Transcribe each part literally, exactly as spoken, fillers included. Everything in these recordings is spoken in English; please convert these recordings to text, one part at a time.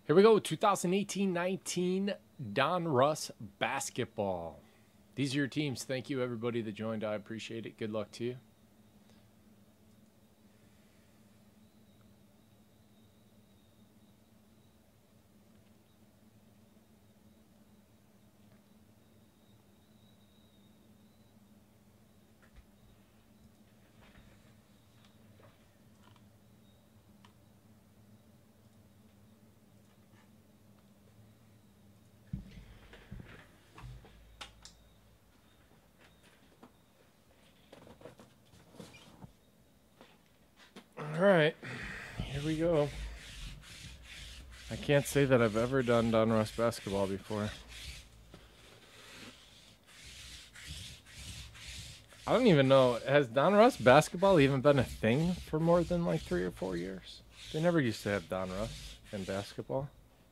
Here we go, two thousand eighteen nineteen Donruss basketball. These are your teams. Thank you, everybody that joined. I appreciate it. Good luck to you. All right, here we go. I can't say that I've ever done Donruss basketball before. I don't even know. Has Donruss basketball even been a thing for more than like three or four years? They never used to have Donruss in basketball.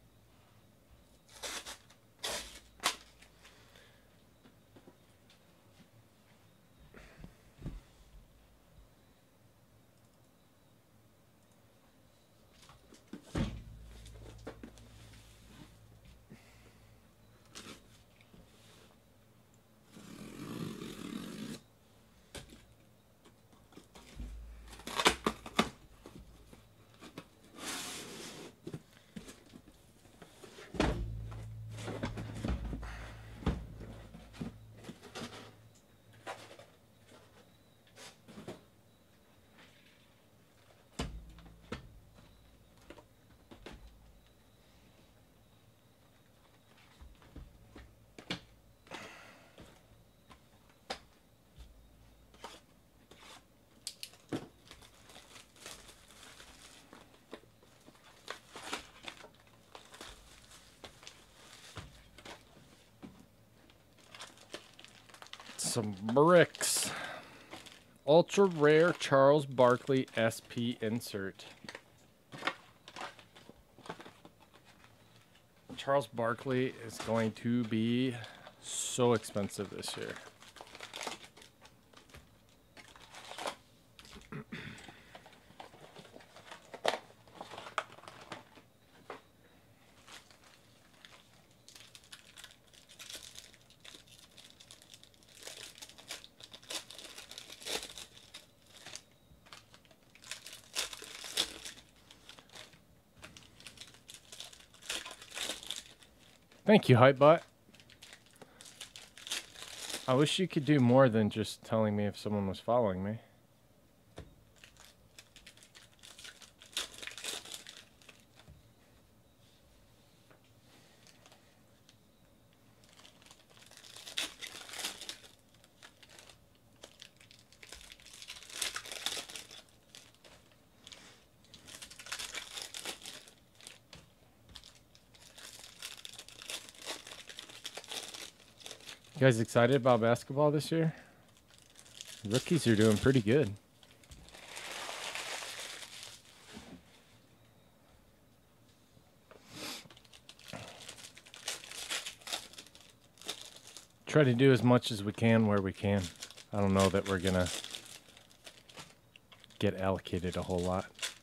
Some bricks. Ultra rare Charles Barkley S P insert. Charles Barkley is going to be so expensive this year. Thank you, Hypebot. I wish you could do more than just telling me if someone was following me. You guys excited about basketball this year? Rookies are doing pretty good. Try to do as much as we can where we can. I don't know that we're gonna get allocated a whole lot.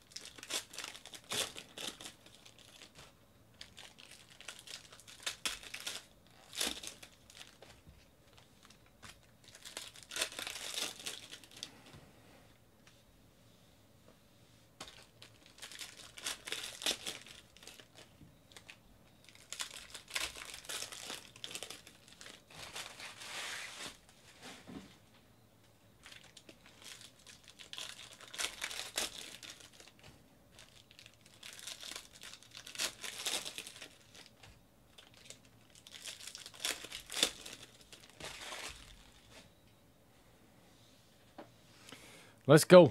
Let's go.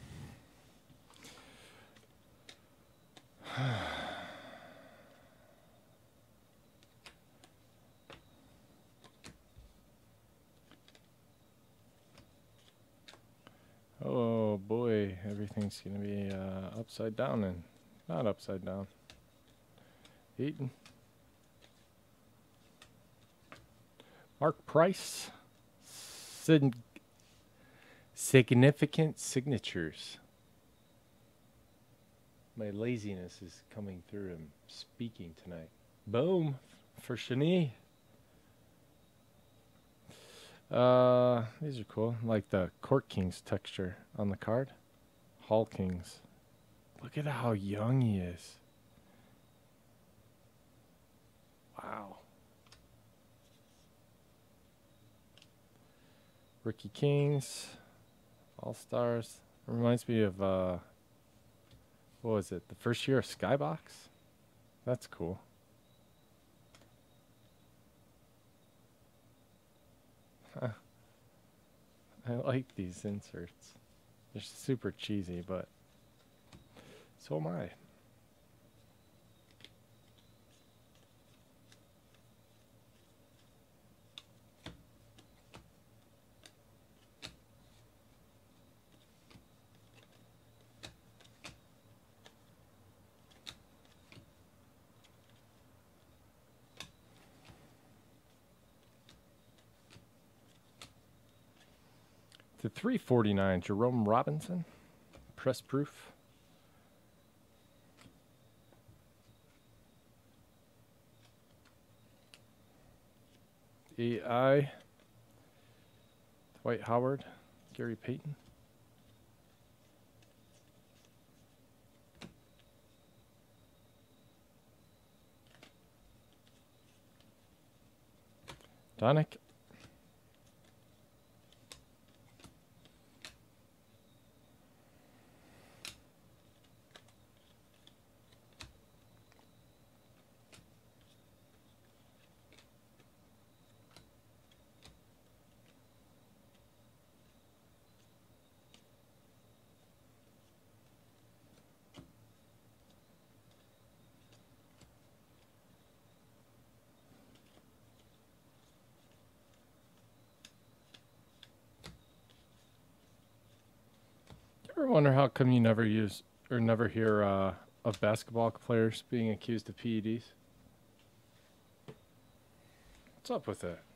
Oh boy, everything's gonna be uh, upside down and not upside down. Eaton. Mark Price. Sid Significant signatures. My laziness is coming through and speaking tonight. Boom for Shani. Uh, these are cool. Like the Court Kings texture on the card. Hall Kings. Look at how young he is. Wow. Rookie Kings. All Stars. Reminds me of, uh, what was it? The first year of Skybox? That's cool. Huh. I like these inserts. They're super cheesy, but so am I. To three forty-nine, Jerome Robinson, press proof. A I, Dwight Howard, Gary Payton. Donick. Ever wonder how come you never use or never hear uh, of basketball players being accused of P E Ds? What's up with that?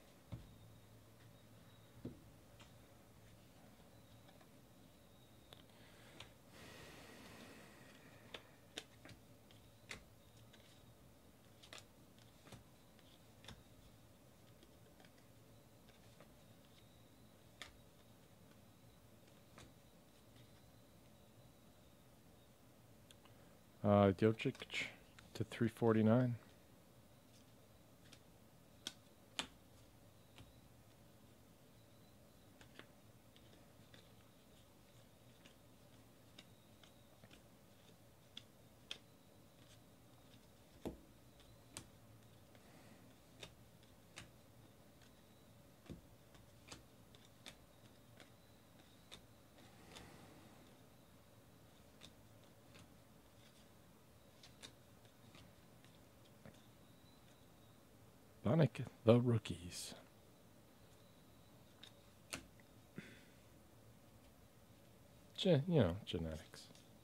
Uh, Djokic to three forty-nine. Sonic, the rookies. Gen, you know, genetics.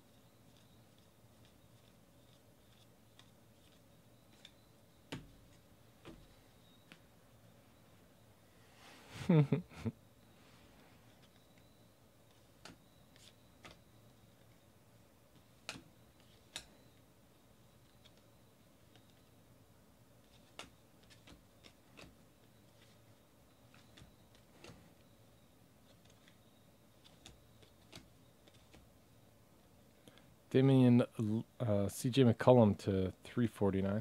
Damian uh, C J McCollum to three forty-nine.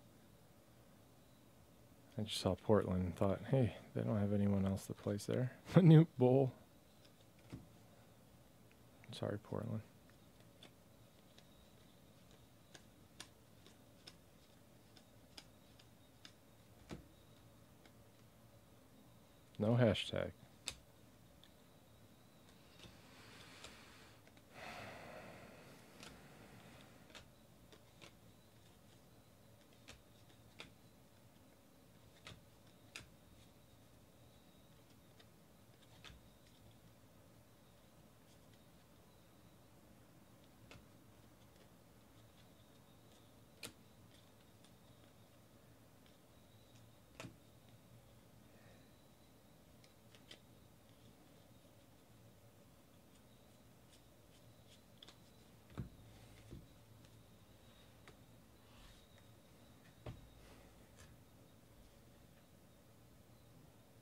I just saw Portland and thought, hey, they don't have anyone else that plays there. Manute Bol. Sorry, Portland. No hashtag.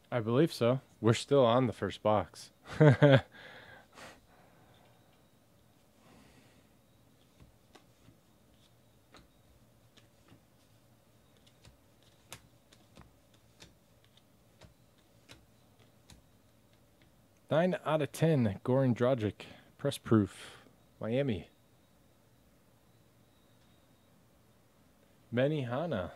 I believe so. We're still on the first box. Nine out of ten. Goran Dragic. Press proof. Miami. Benihana.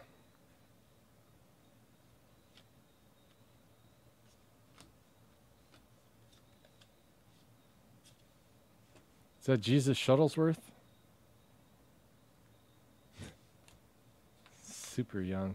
Is that Jesus Shuttlesworth? Super young.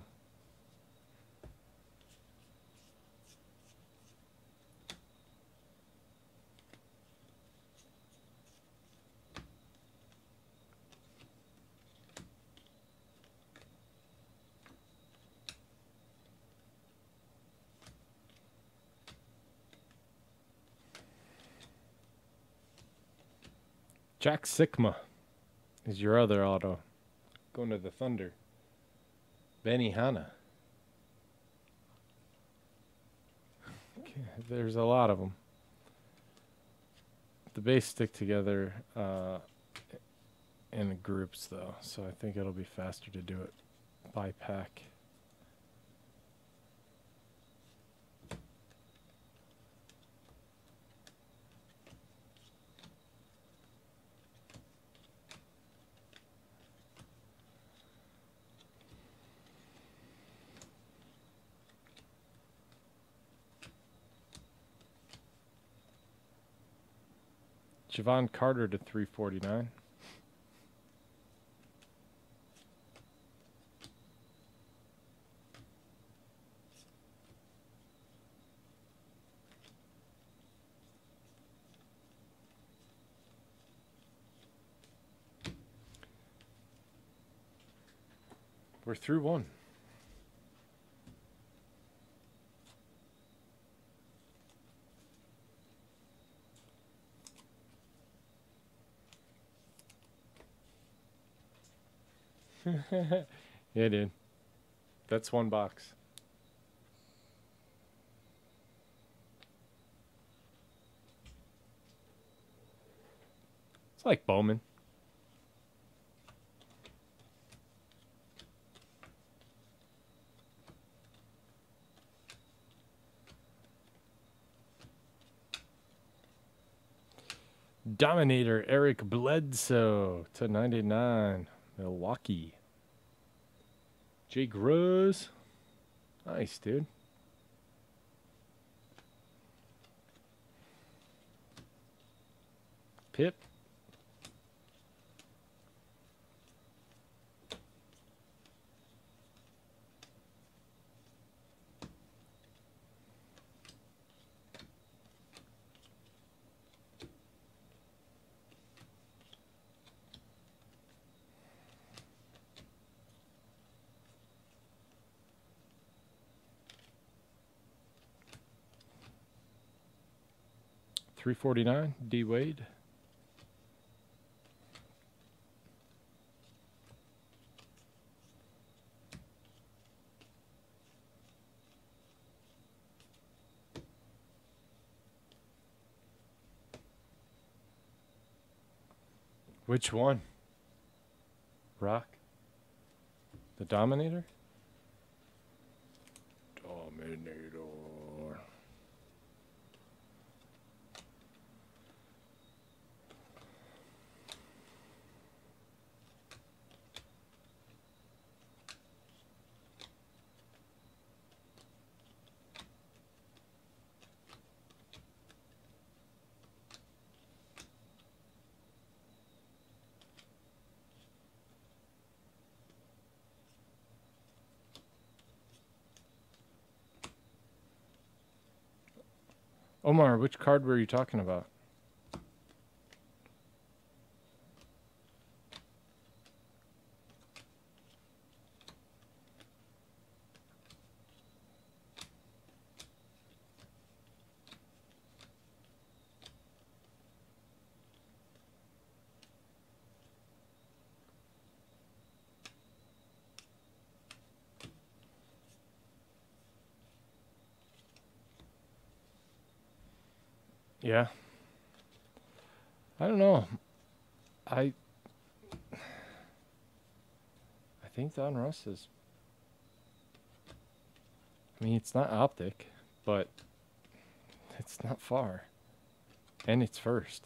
Jack Sikma is your other auto. Going to the Thunder. Benihana. Okay, there's a lot of them. The base stick together uh, in groups, though, so I think it'll be faster to do it by pack. Javon Carter to three forty-nine. We're through one. Yeah, dude. That's one box. It's like Bowman. Dominator Eric Bledsoe to ninety-nine. Milwaukee. Jake Rose. Nice, dude. Pip. three forty-nine, D Wade. Which one? Rock? The Dominator? Dominator. Omar, which card were you talking about? Yeah. I don't know. I I think Donruss is. I mean, it's not optic, but it's not far, and it's first.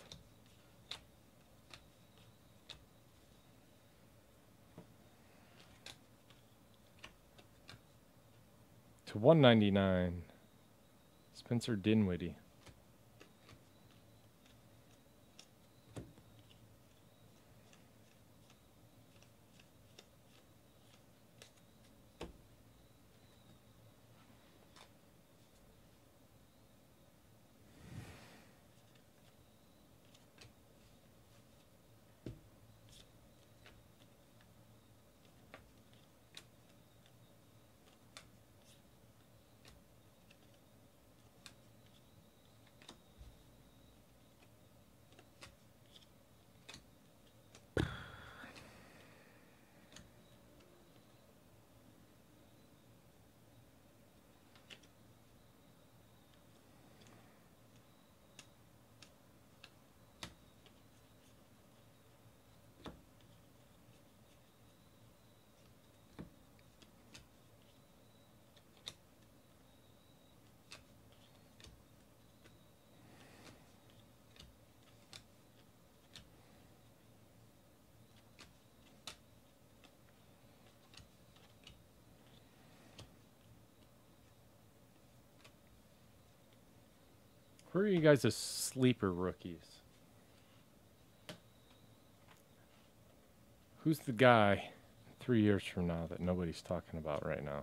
To one ninety-nine, Spencer Dinwiddie. Who are you guys' sleeper rookies? Who's the guy three years from now that nobody's talking about right now?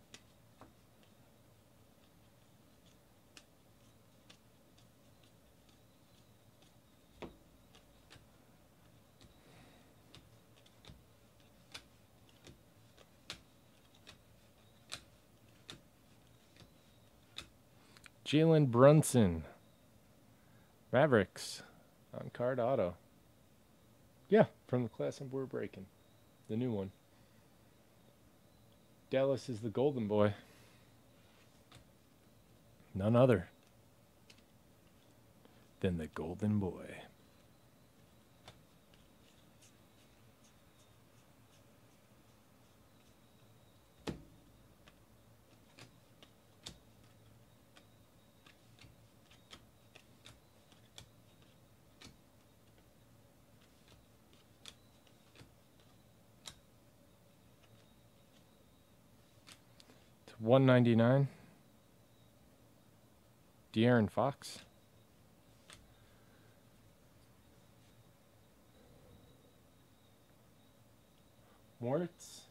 Jalen Brunson. Mavericks. On card auto. Yeah, from the class we're breaking. The new one. Dallas is the golden boy. None other than the golden boy. one ninety-nine. De'Aaron Fox. Moritz.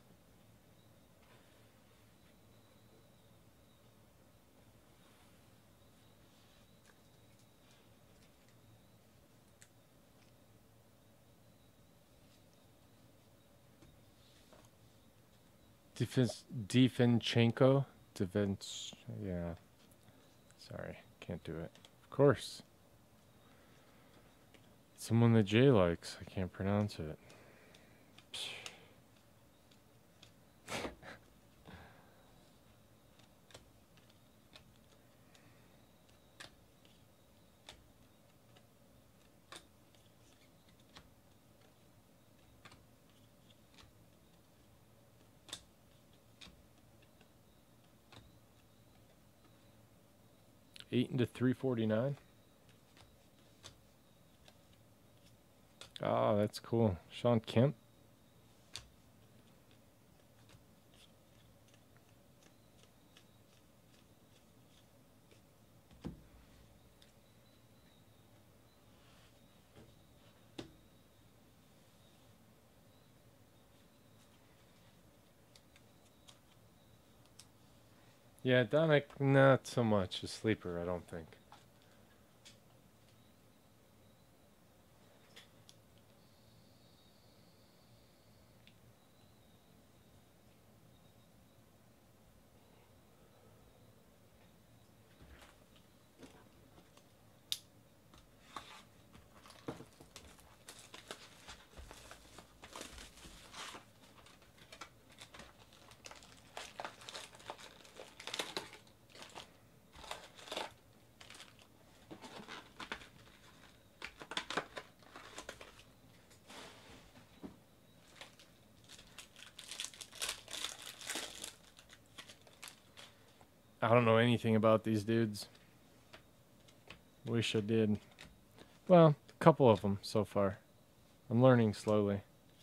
Defense, Definchenko. Defense, yeah. Sorry, can't do it. Of course. Someone that Jay likes. I can't pronounce it. Eight into three forty-nine. Oh, that's cool. Sean Kemp. Yeah, Donick, not so much a sleeper, I don't think. I don't know anything about these dudes. Wish I did. Well, a couple of them so far. I'm learning slowly.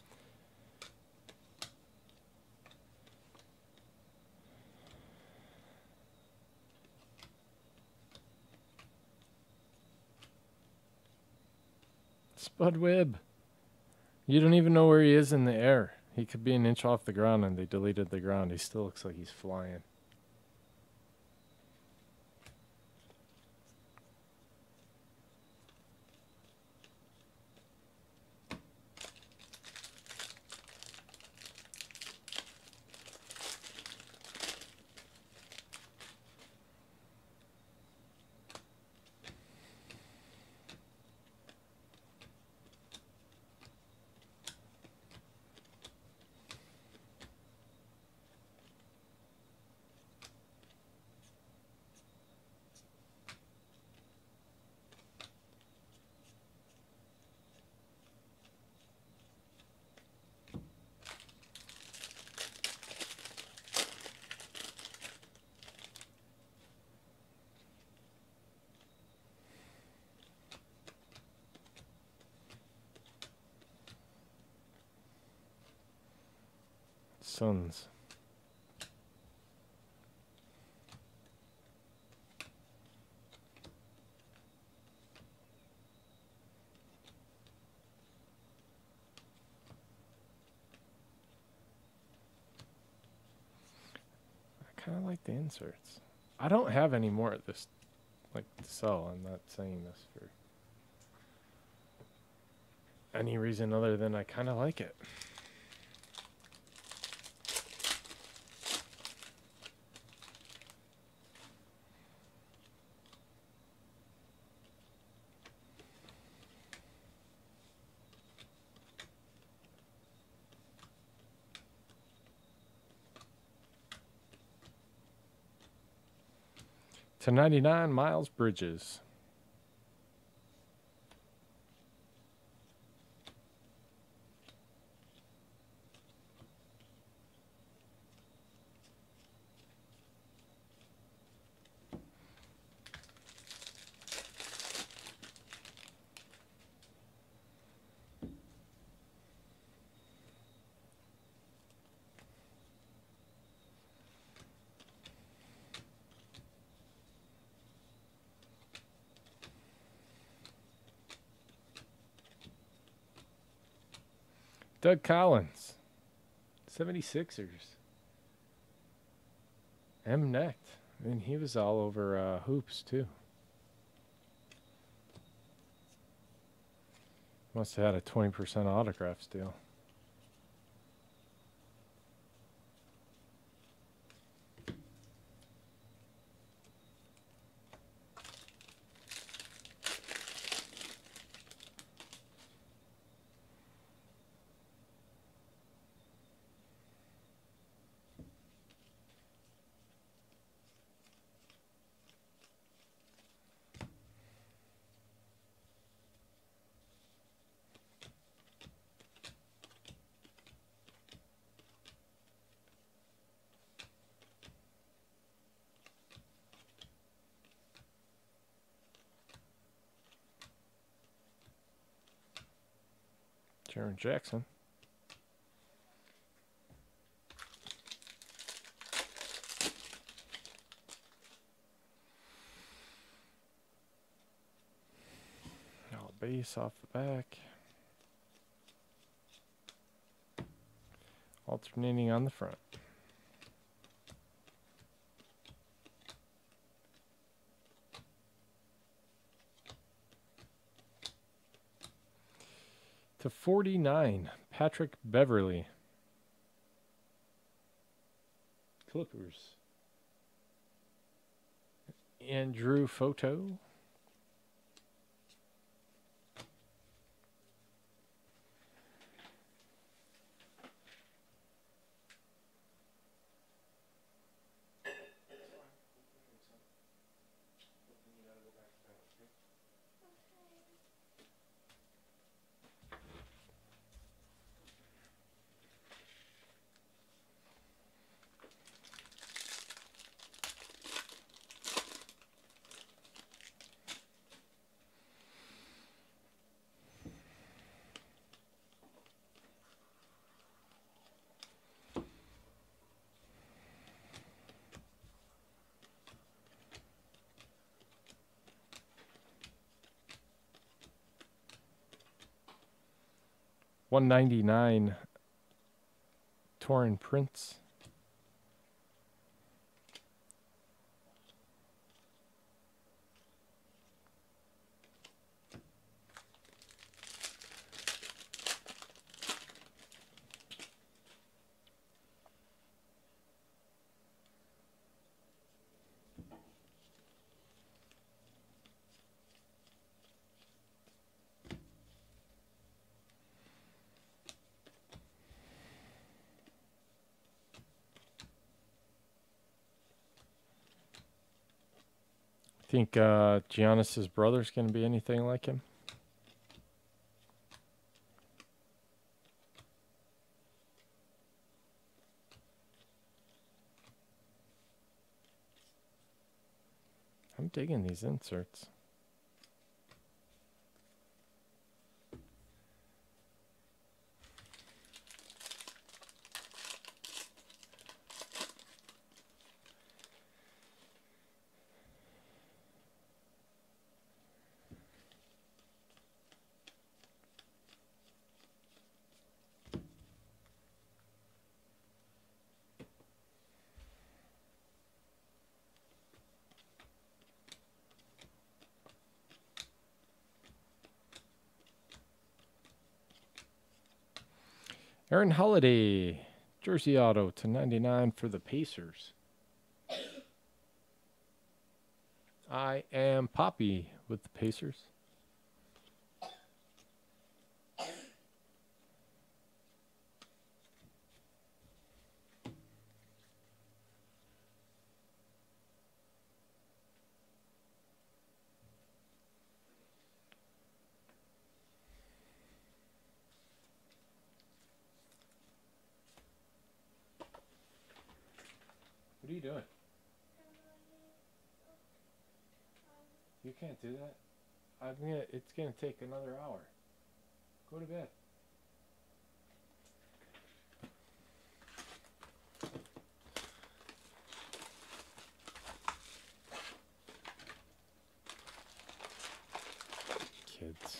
Spud Webb. You don't even know where he is in the air. He could be an inch off the ground and they deleted the ground. He still looks like he's flying. Sons. I kind of like the inserts. I don't have any more of this, like, to sell. I'm not saying this for any reason other than I kind of like it. To ninety-nine, Miles Bridges. Doug Collins, seventy-sixers. M. Necht. I mean, he was all over uh, hoops, too. Must have had a twenty percent autograph steal. Jaren Jackson. Oh, base off the back. Alternating on the front. To forty-nine, Patrick Beverly. Clippers. Andrew Photo. one ninety-nine Torn Prince. Think uh, Giannis's brother's going to be anything like him? I'm digging these inserts. Aaron Holiday, jersey auto to ninety-nine for the Pacers. I am Poppy with the Pacers. What are you doing? You can't do that. I'm gonna. It's gonna take another hour. Go to bed. Kids.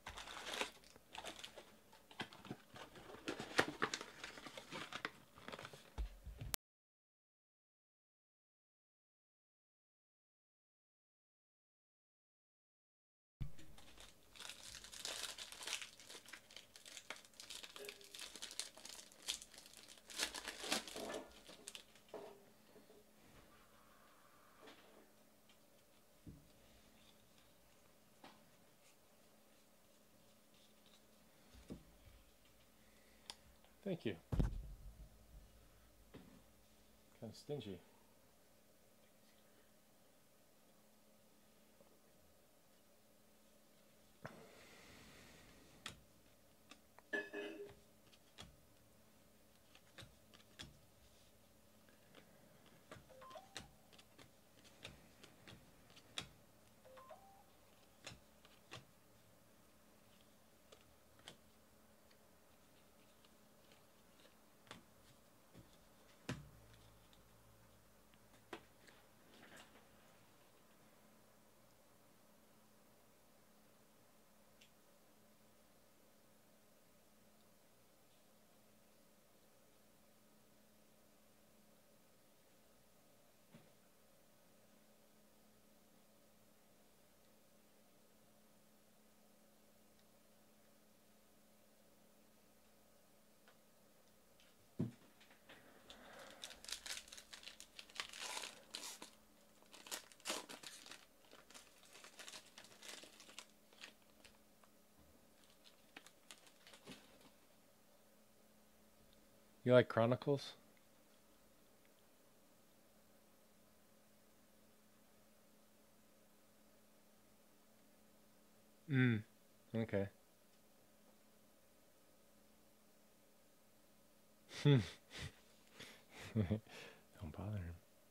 Thank you. Kind of stingy. You like Chronicles? Mm. Okay. Don't bother him.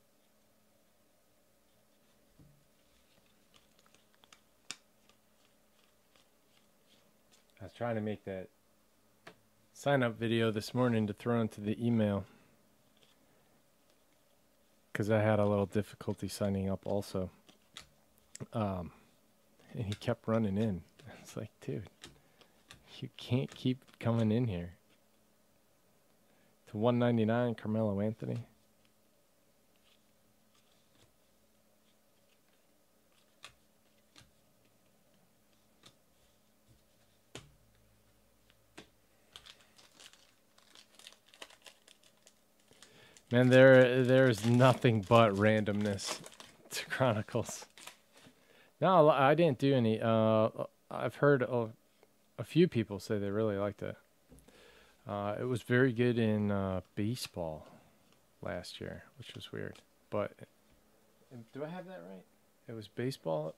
I was trying to make that sign up video this morning to throw into the email because I had a little difficulty signing up also. Um, and he kept running in. It's like, dude, You can't keep coming in here. To one ninety-nine, Carmelo Anthony. Man, there there's nothing but randomness to Chronicles. No, I didn't do any. Uh, I've heard a, a few people say they really liked it. Uh, it was very good in uh, baseball last year, which was weird. But do I have that right? It was baseball.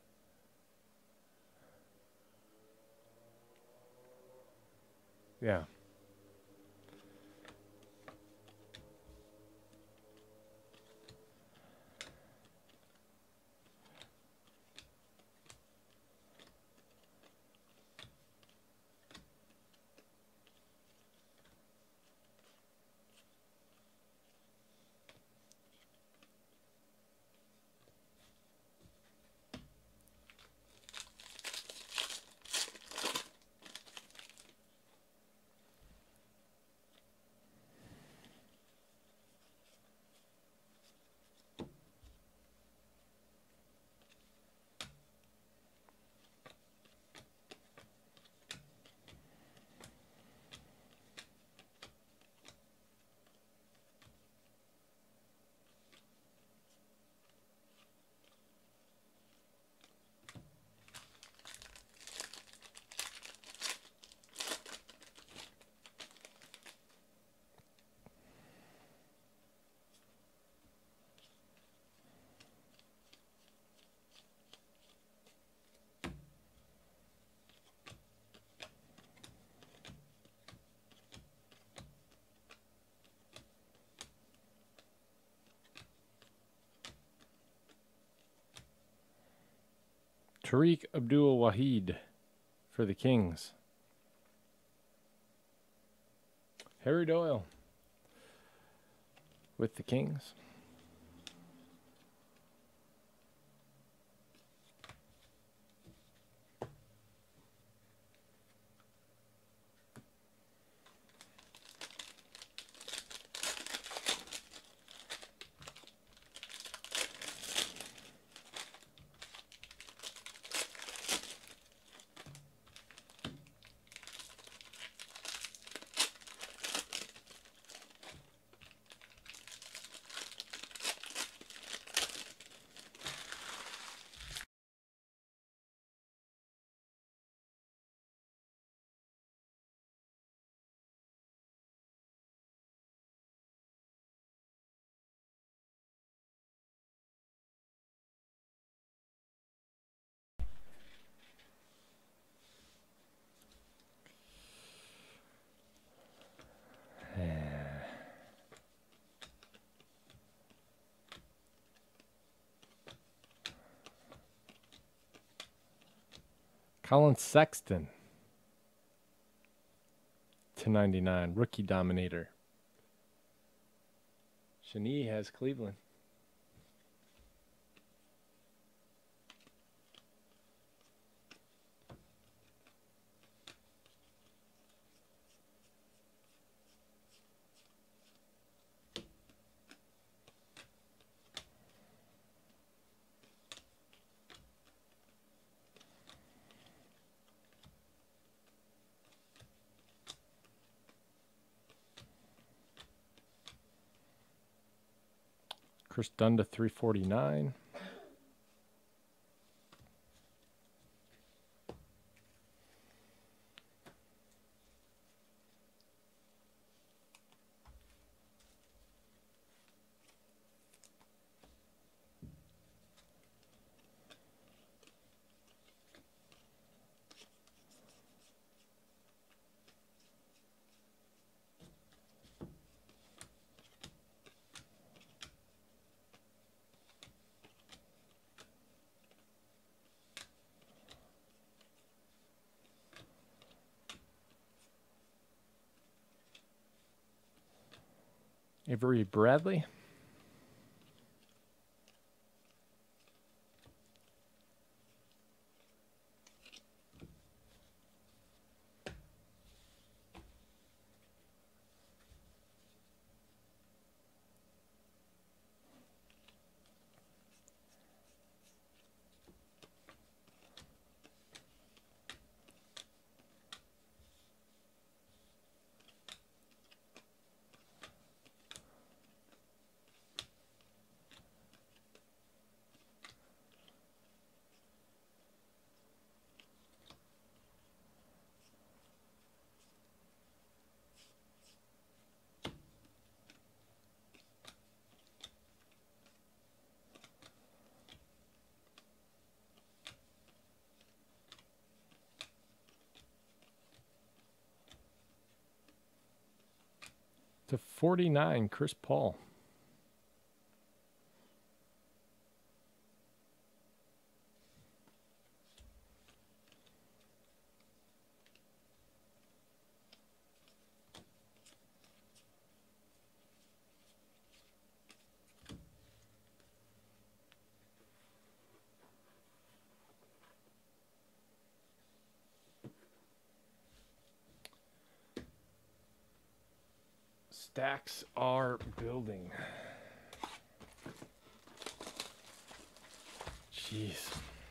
Yeah. Tariq Abdul-Wahid for the Kings. Harry Doyle with the Kings. Colin Sexton to ninety-nine, rookie dominator. Shani has Cleveland. Chris Dunn to three forty-nine. Avery Bradley. to forty-nine, Chris Paul. Stacks are building. Jeez.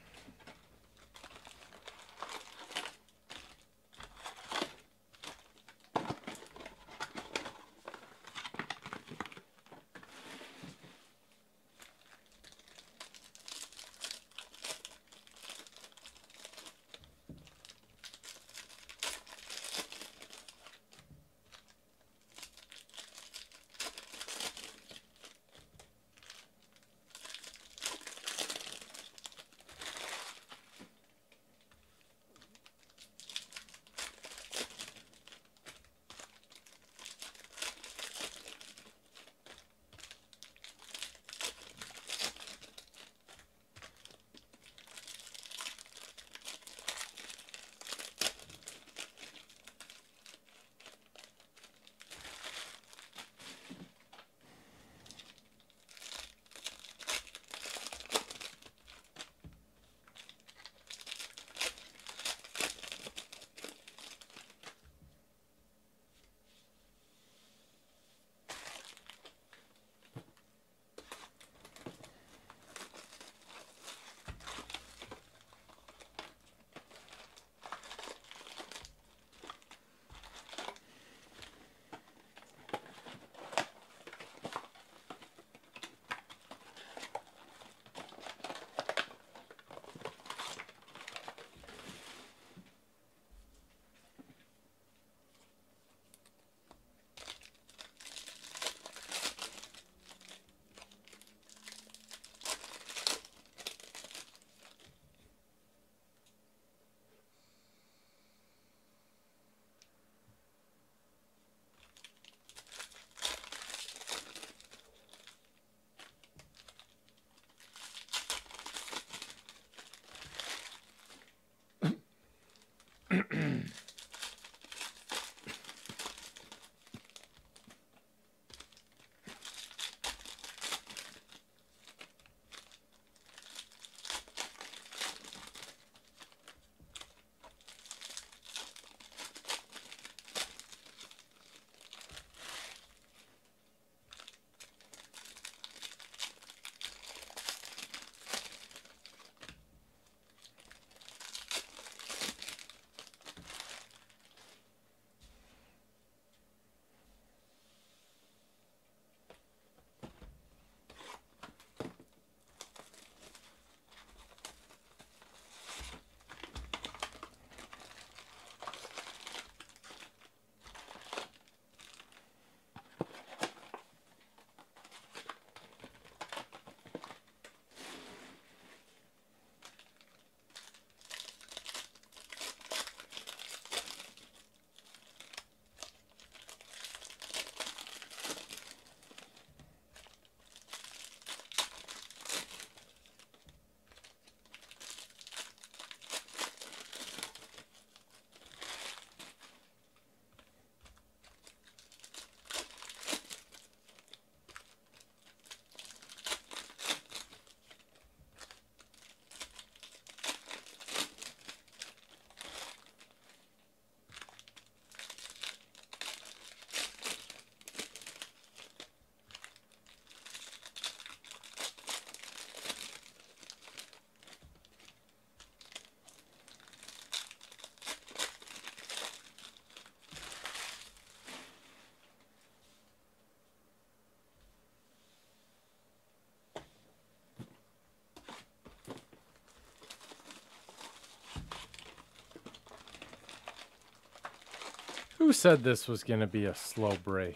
Who said this was going to be a slow break?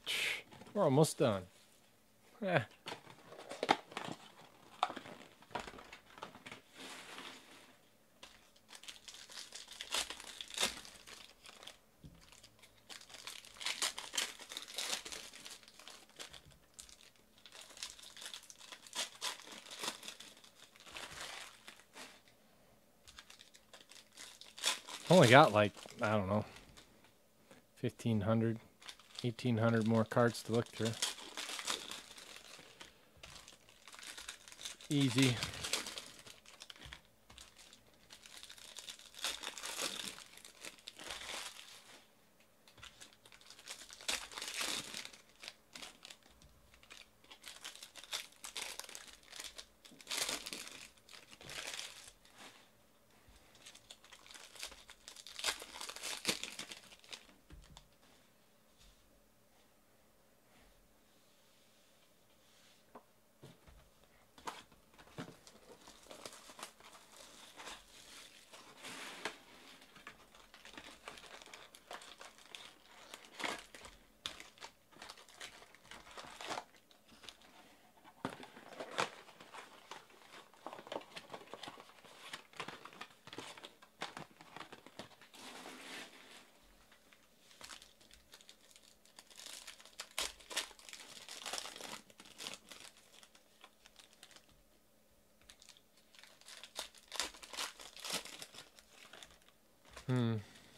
We're almost done. Eh. Only got like, I don't know, fifteen hundred, eighteen hundred more cards to look through. Easy. Hmm.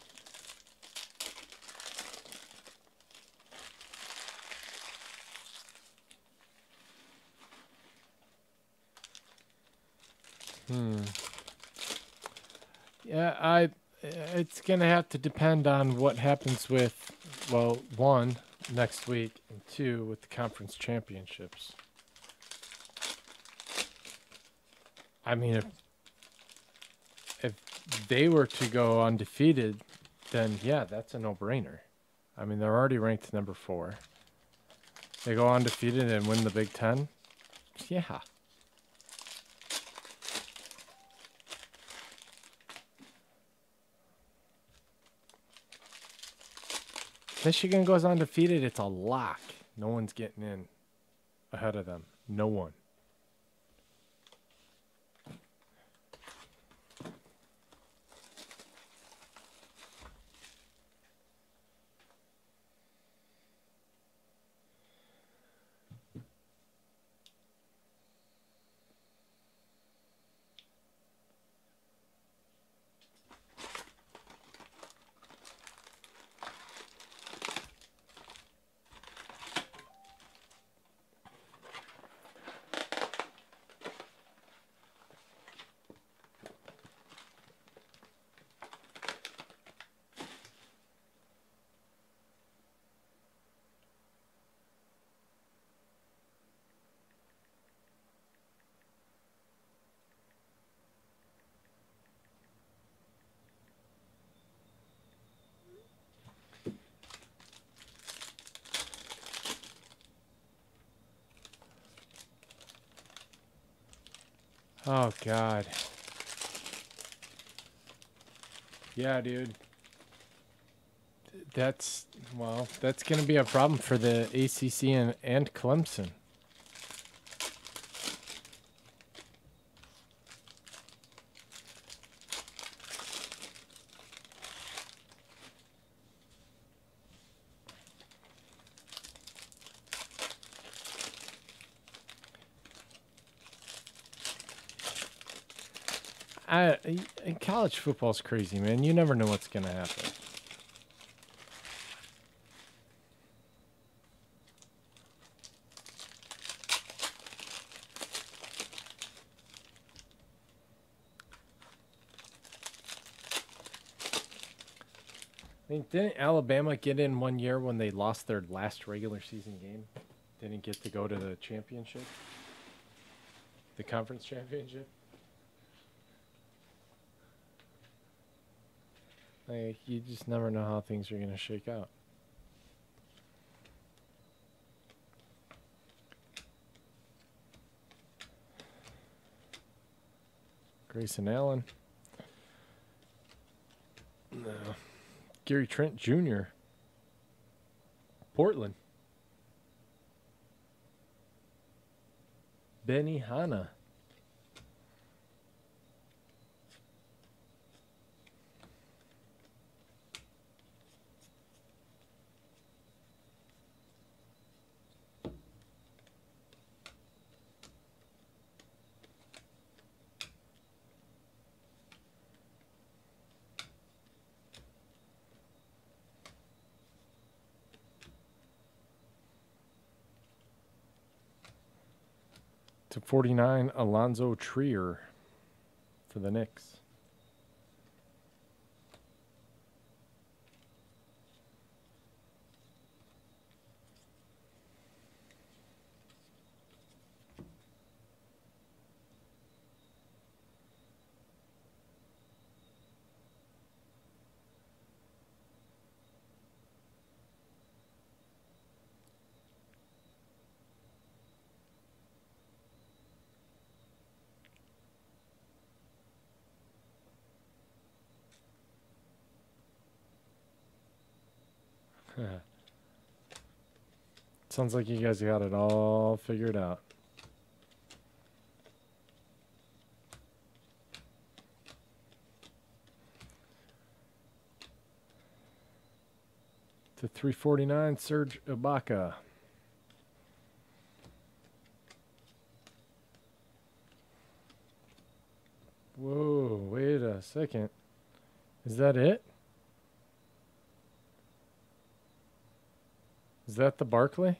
Hmm. Yeah, I. It's gonna have to depend on what happens with, well, one next week, and two with the conference championships. I mean, if if they were to go undefeated, then yeah, that's a no-brainer. I mean, they're already ranked number four. They go undefeated and win the Big Ten. Yeah. Michigan goes undefeated, it's a lock. No one's getting in ahead of them. No one. Oh, God. Yeah, dude. That's, well, that's going to be a problem for the A C C and, and Clemson. I, college football's crazy, man. You never know what's going to happen. I mean, didn't Alabama get in one year when they lost their last regular season game? Didn't get to go to the championship? The conference championship? Like, you just never know how things are going to shake out. Grayson Allen. No. Gary Trent Junior Portland. Benny Hanna. To forty-nine, Alonzo Trier for the Knicks. Sounds like you guys got it all figured out. To three forty-nine, Serge Ibaka. Whoa, wait a second. Is that it? Is that the Barkley?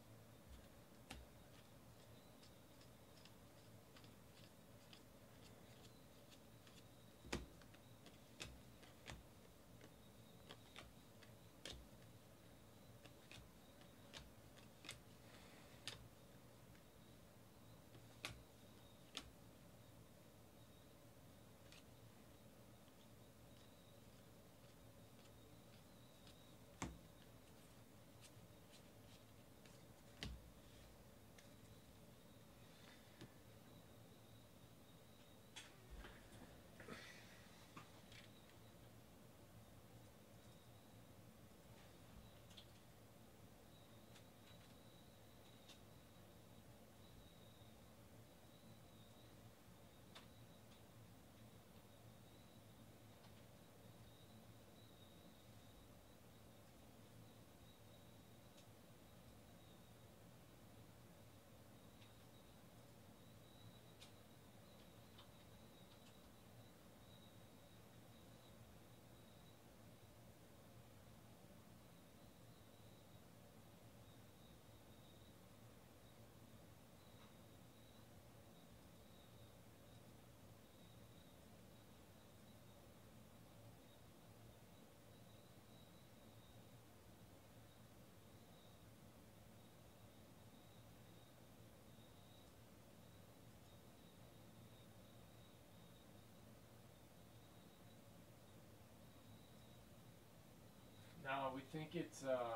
No, we think it's uh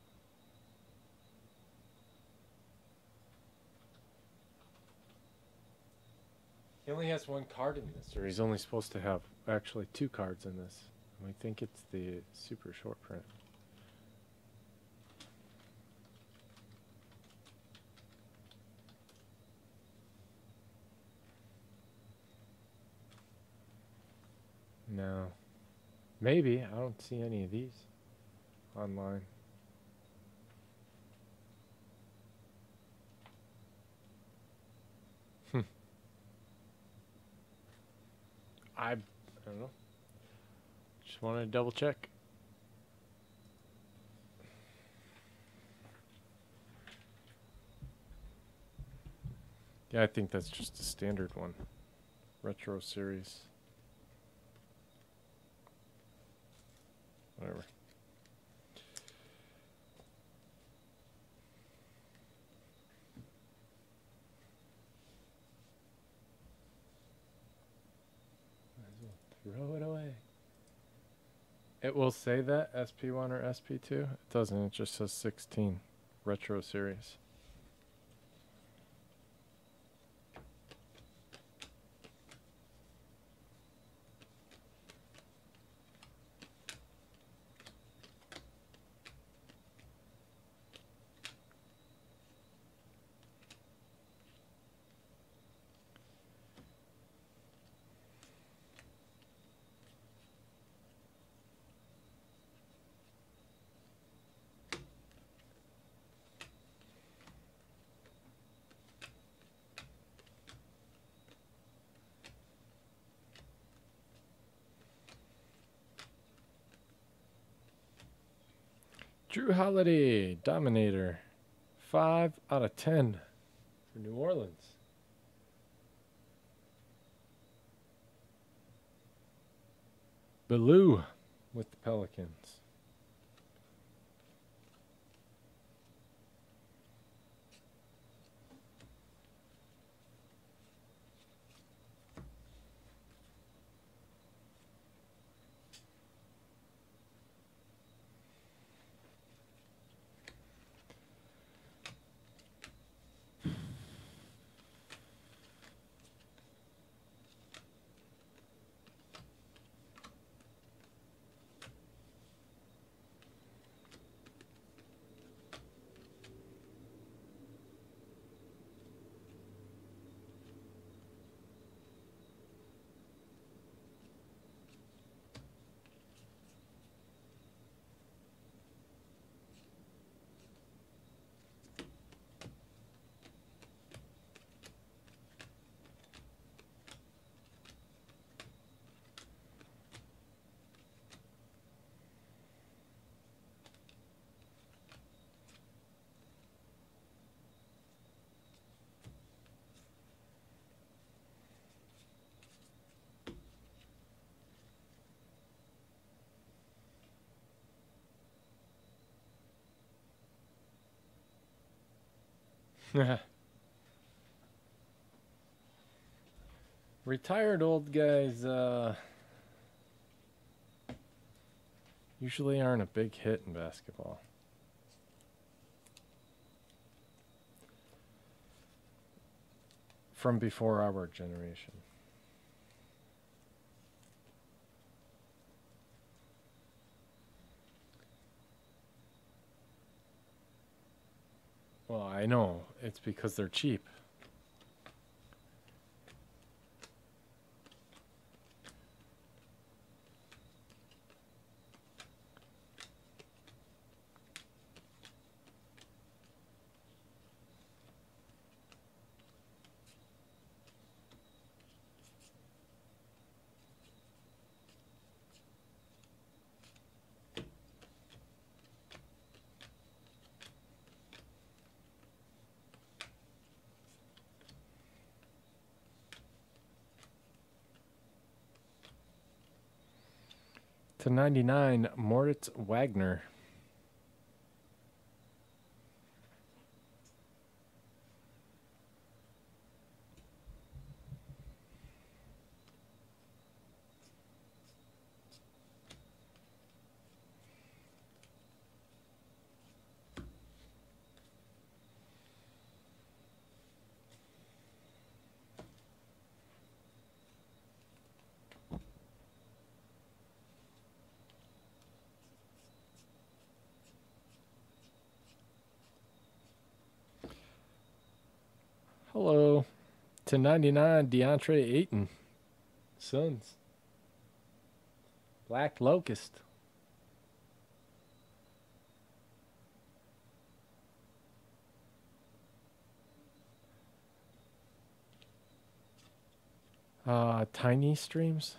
he only has one card in this, or he's only supposed to have actually two cards in this. We think it's the super short print. No. Maybe. I don't see any of these online. Hmm. I, I don't know. Just wanted to double check. Yeah, I think that's just a standard one. Retro series. Whatever. Throw it away. It will say that S P one or S P two. It doesn't. It just says sixteen. Retro series. Drew Holiday, Dominator. Five out of ten for New Orleans. Bellew with the Pelicans. Retired old guys uh, usually aren't a big hit in basketball. From before our generation. Well, I know. It's because they're cheap. To ninety-nine, Moritz Wagner. Hello. To ninety-nine, DeAndre Ayton. Suns. Black Locust. Uh, tiny streams.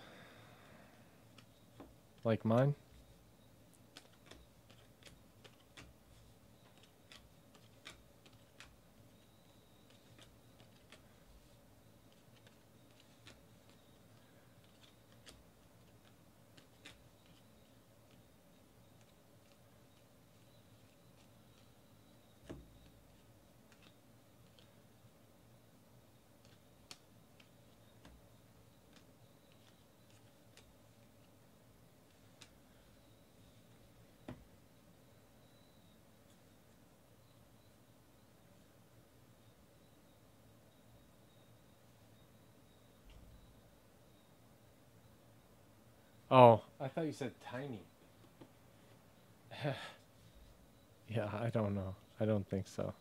Like mine. Oh, I thought you said tiny. Yeah, I don't know. I don't think so.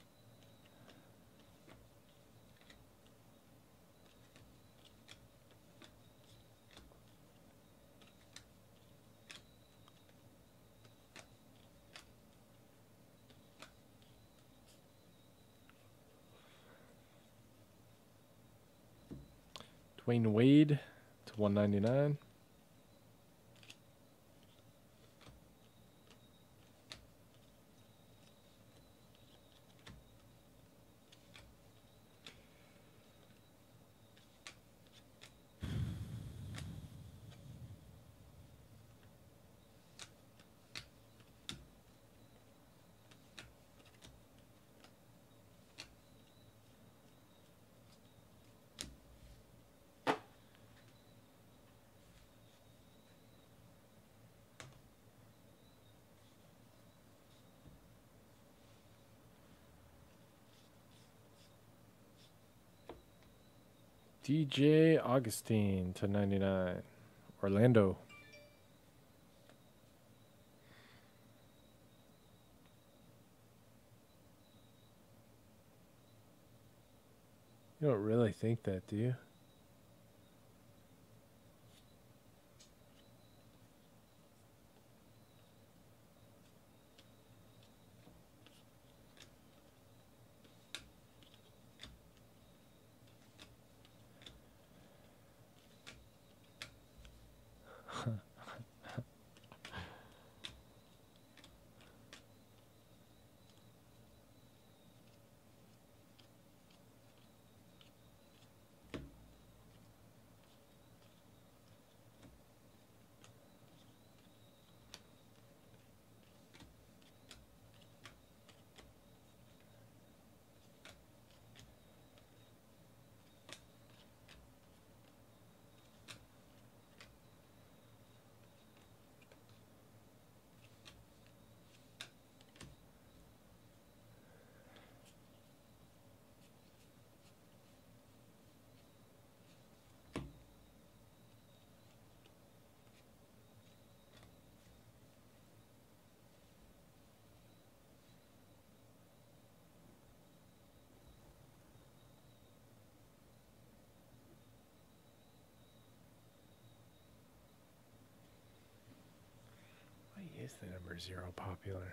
Dwayne Wade to one ninety-nine. D J Augustine to ninety-nine. Orlando. You don't really think that, do you? Why is the number zero popular?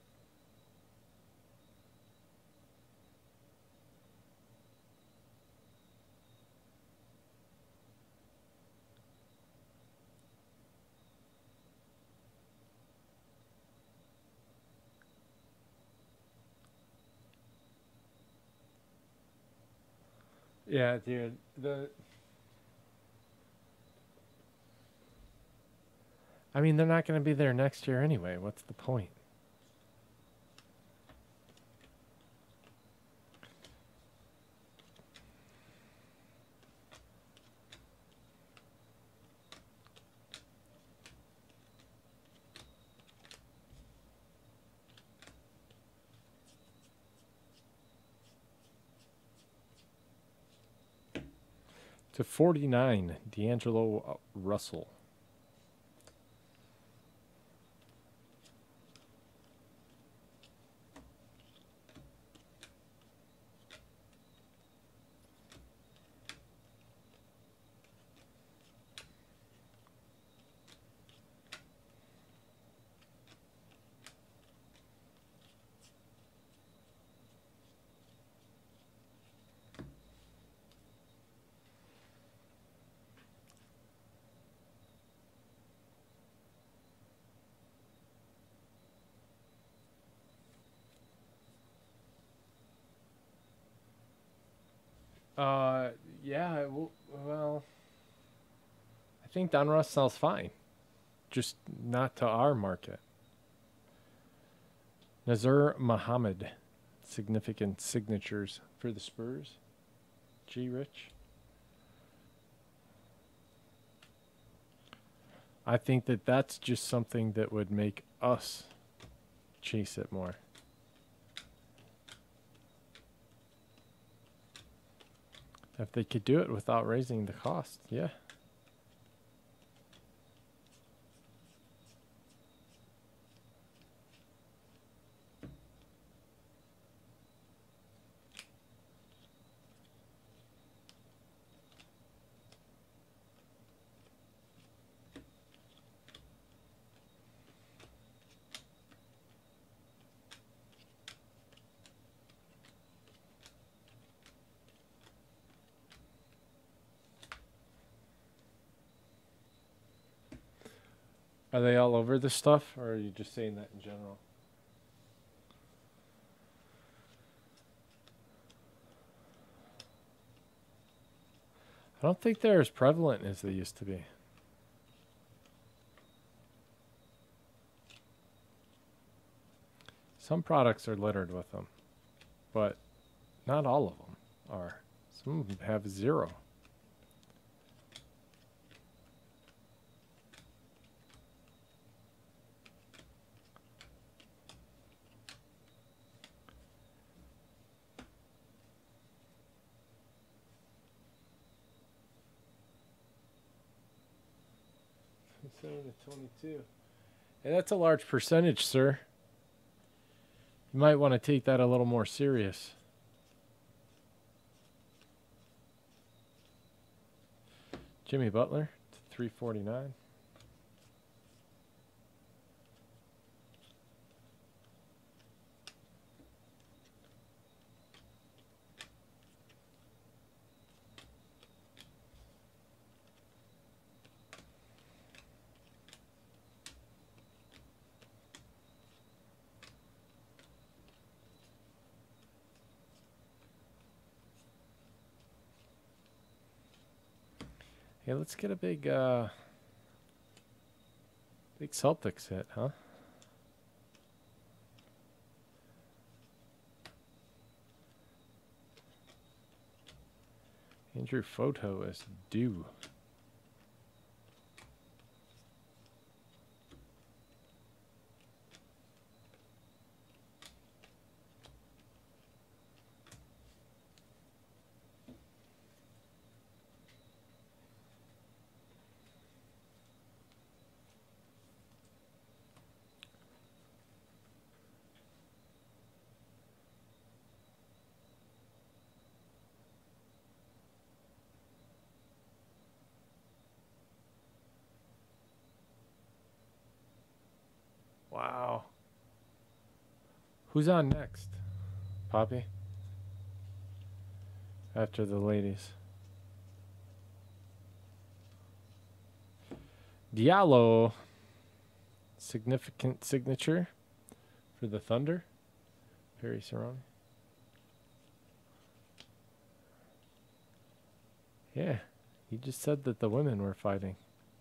Yeah, dude. The I mean, they're not going to be there next year anyway. What's the point? To forty-nine, D'Angelo Russell. Uh, yeah, well, I think Donruss sells fine, just not to our market. Nazir Muhammad, significant signatures for the Spurs. G. Rich. I think that that's just something that would make us chase it more. If they could do it without raising the cost, yeah. Are they all over this stuff, or are you just saying that in general? I don't think they're as prevalent as they used to be. Some products are littered with them, but not all of them are. Some of them have zero. twenty-seven to twenty-two. Hey, that's a large percentage, sir. You might want to take that a little more serious. Jimmy Butler to three forty-nine. Hey, let's get a big, uh, big Celtics hit, huh? Andrew Photo is due. Wow. Who's on next? Poppy? After the ladies. Diallo. Significant signature for the Thunder. Perry Cerrone. Yeah. He just said that the women were fighting.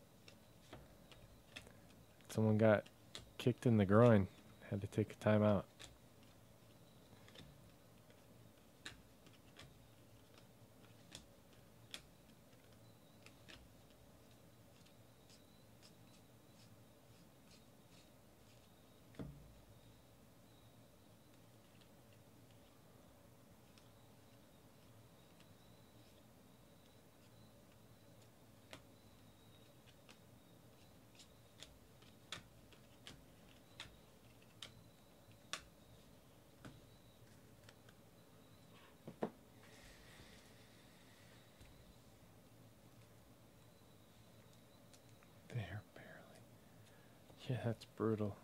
Someone got kicked in the groin. Had to take a timeout. There, barely. Yeah, that's brutal.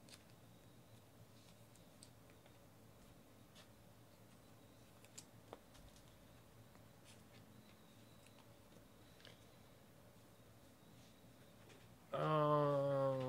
Um,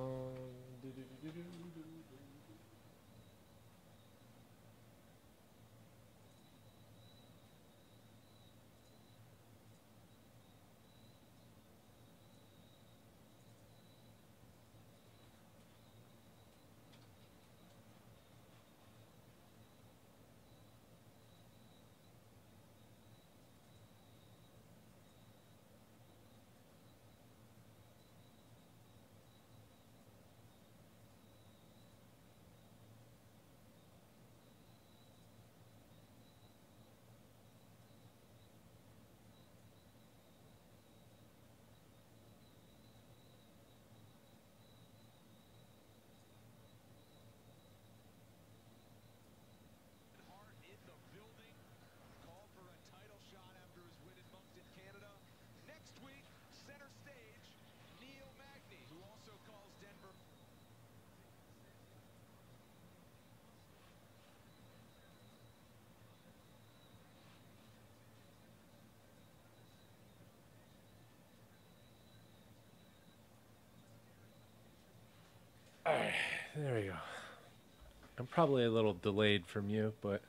Alright, there we go. I'm probably a little delayed from you, but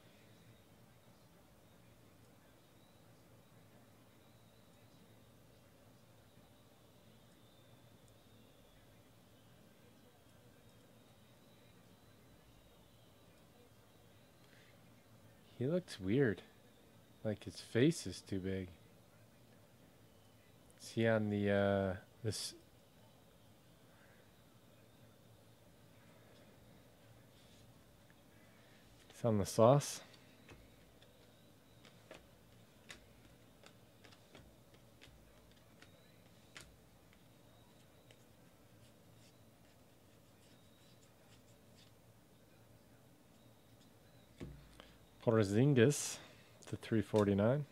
he looks weird. Like his face is too big. Is he on the uh this It's on the sauce. Porzingis to three forty-nine.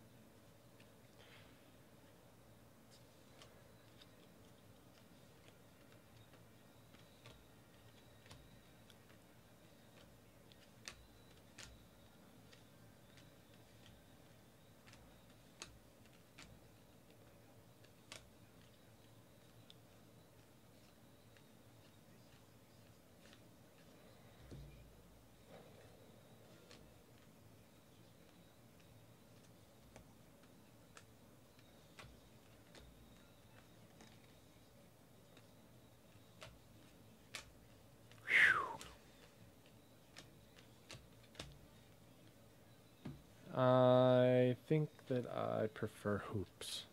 I think that I prefer hoops.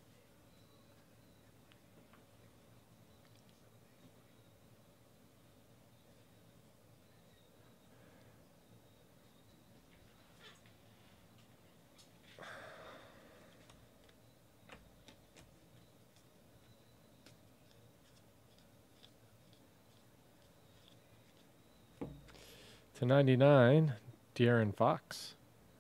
To ninety-nine, De'Aaron Fox.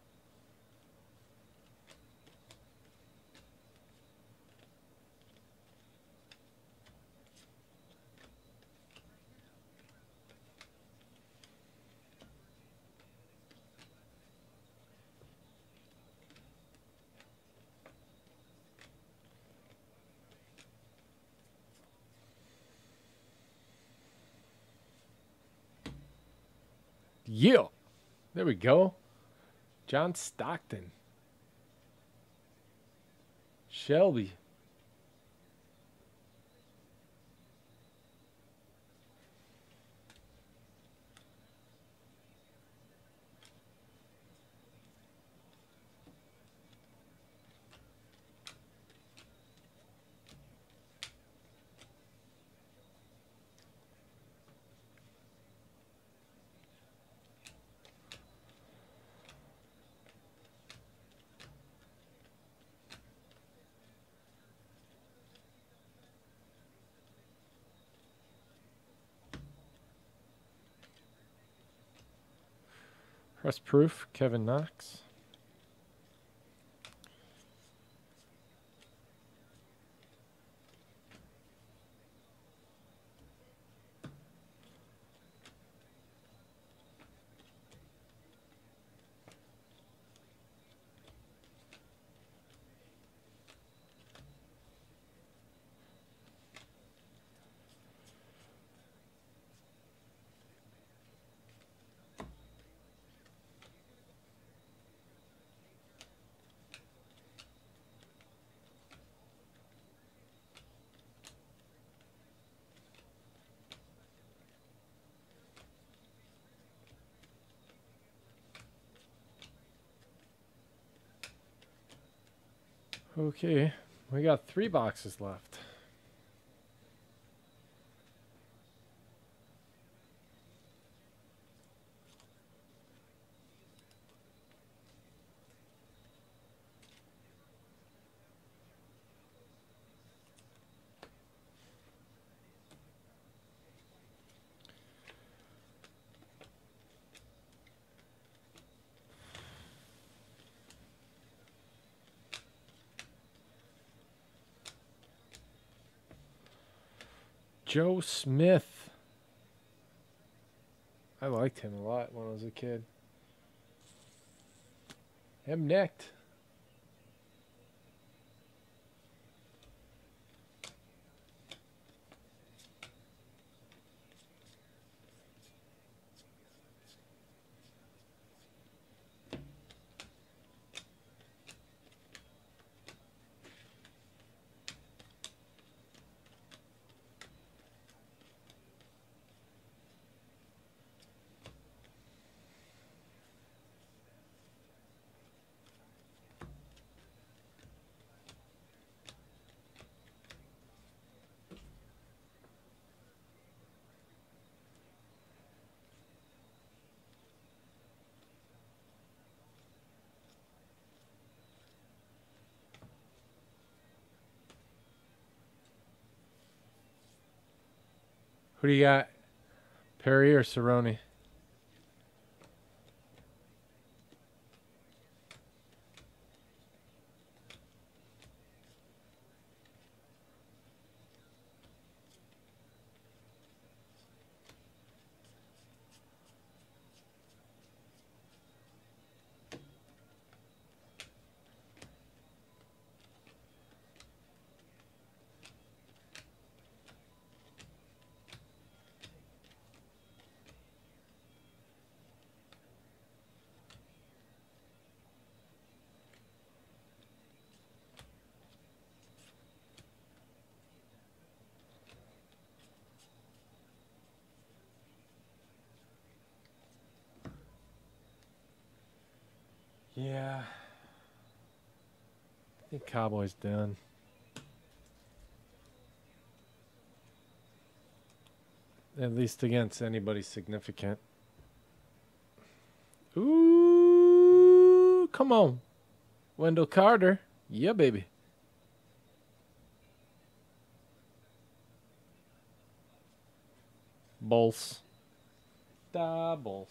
Yeah. There we go. John Stockton. Shelby. Press proof, Kevin Knox. Okay, we got three boxes left. Joe Smith. I liked him a lot when I was a kid. Him necked. Who do you got? Perry or Cerrone? Yeah. I think Cowboys done. At least against anybody significant. Ooh, come on. Wendell Carter. Yeah, baby. Bulls. Doubles.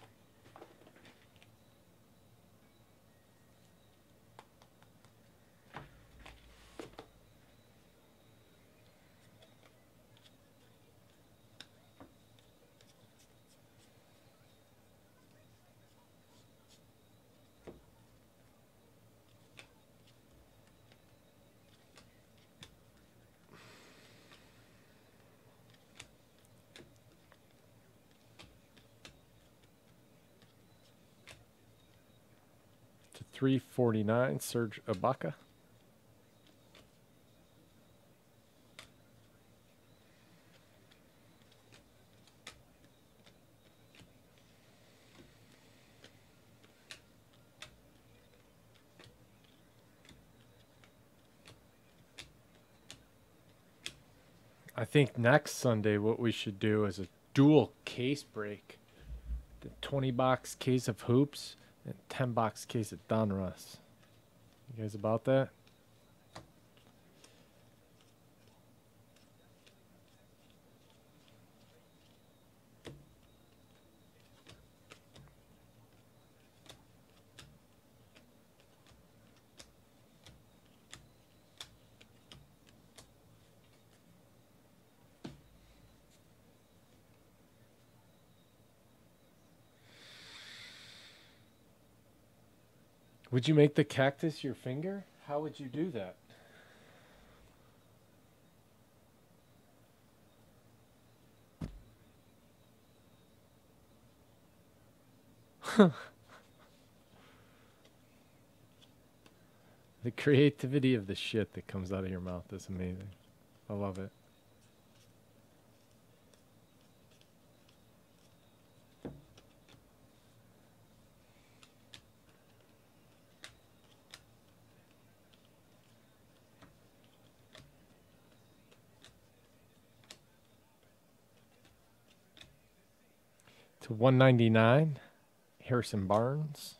To three forty-nine, Serge Ibaka. I think next Sunday what we should do is a dual case break. The twenty box case of hoops and ten box case of Donruss. You guys about that? Would you make the cactus your finger? How would you do that? The creativity of the shit that comes out of your mouth is amazing. I love it. To one ninety-nine, Harrison Barnes.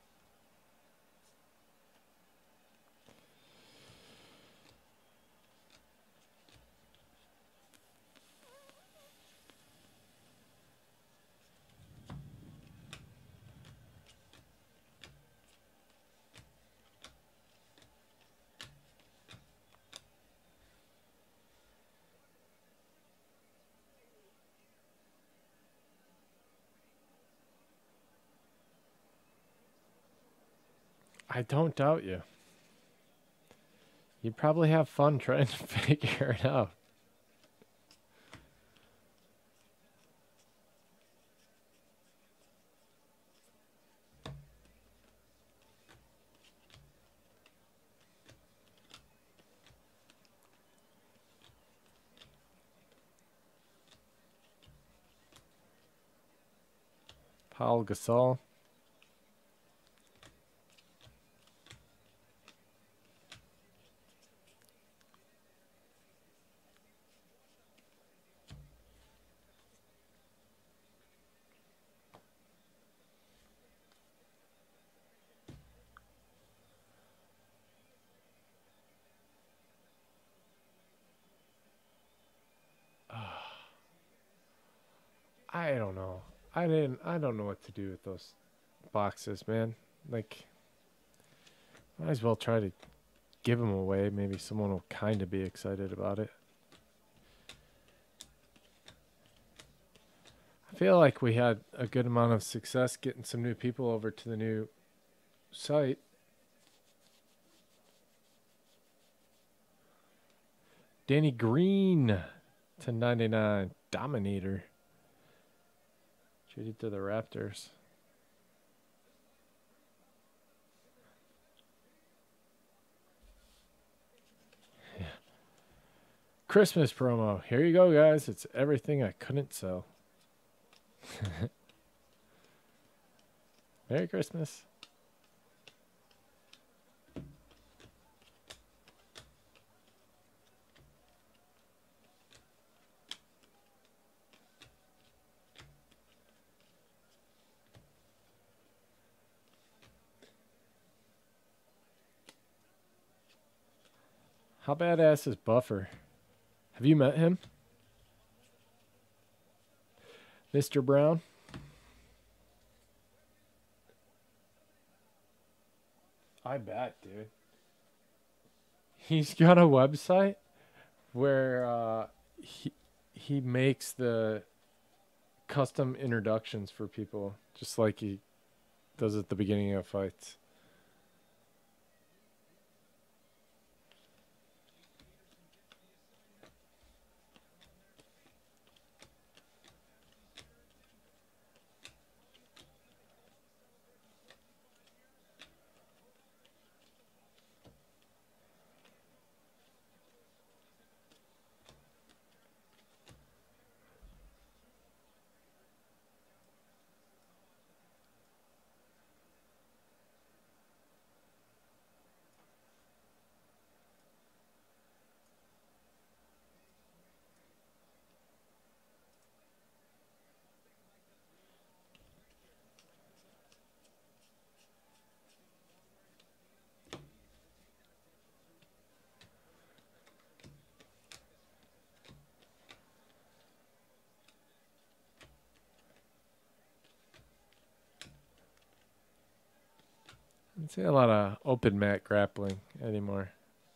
I don't doubt you. You'd probably have fun trying to figure it out. Paul Gasol. I don't know. I didn't. I don't know what to do with those boxes, man. Like, might as well try to give them away. Maybe someone will kind of be excited about it. I feel like we had a good amount of success getting some new people over to the new site. Danny Green to ninety-nine. Dominator. Traded to the Raptors. Yeah. Christmas promo. Here you go, guys. It's everything I couldn't sell. Merry Christmas. How badass is Buffer? Have you met him? Mister Brown? I bet, dude. He's got a website where uh, he he makes the custom introductions for people, just like he does at the beginning of fights. I don't see a lot of open mat grappling anymore.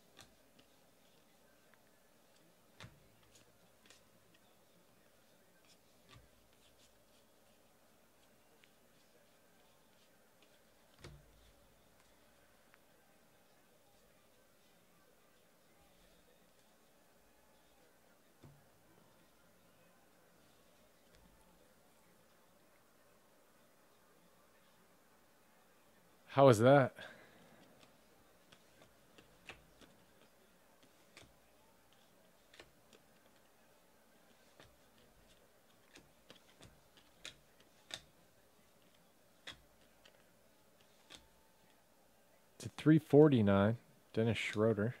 How was that? It's a three forty-nine. Dennis Schroeder.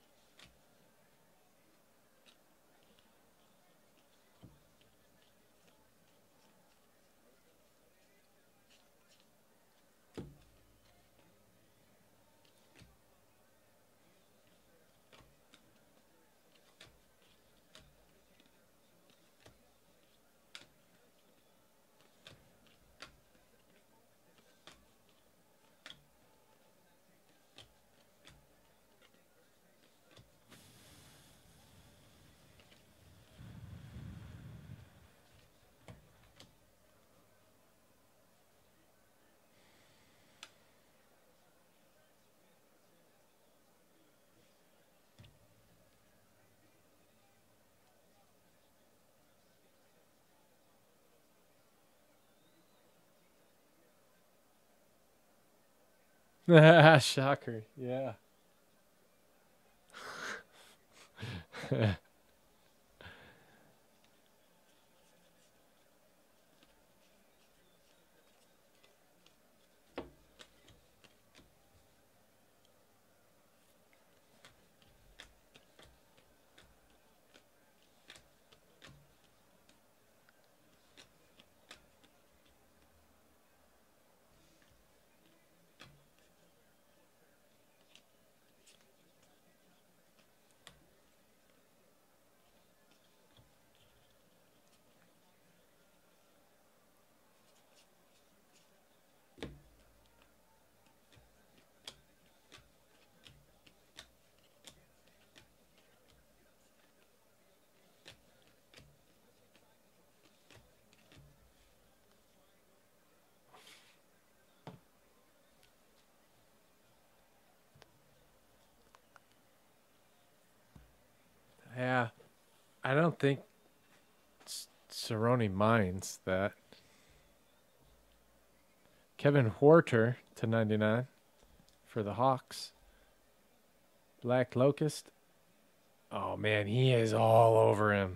Shocker. Yeah. Yeah. I don't think Cerrone minds that. Kevin Huerter to ninety-nine for the Hawks. Black Locust. Oh, man, he is all over him.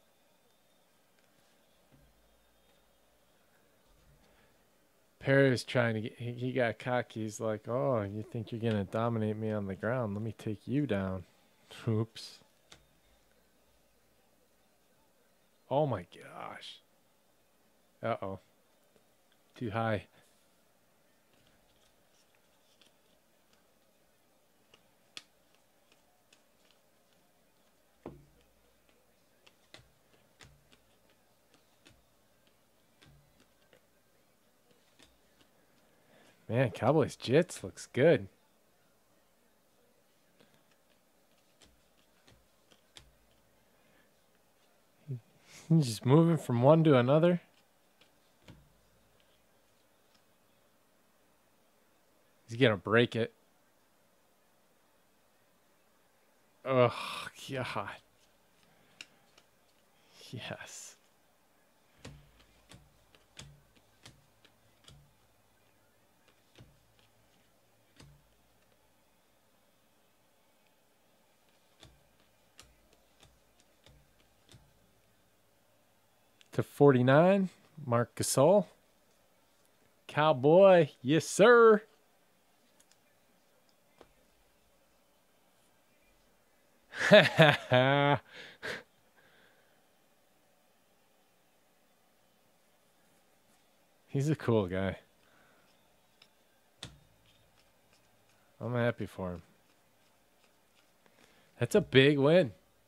Perry's trying to get, he, he got cocky. He's like, oh, you think you're going to dominate me on the ground? Let me take you down. Oops. Oh, my gosh. Uh-oh. Too high. Man, Cowboys Jets looks good. He's just moving from one to another. He's gonna break it. Oh, God. Yes. To forty-nine, Marc Gasol. Cowboy, yes, sir. He's a cool guy. I'm happy for him. That's a big win.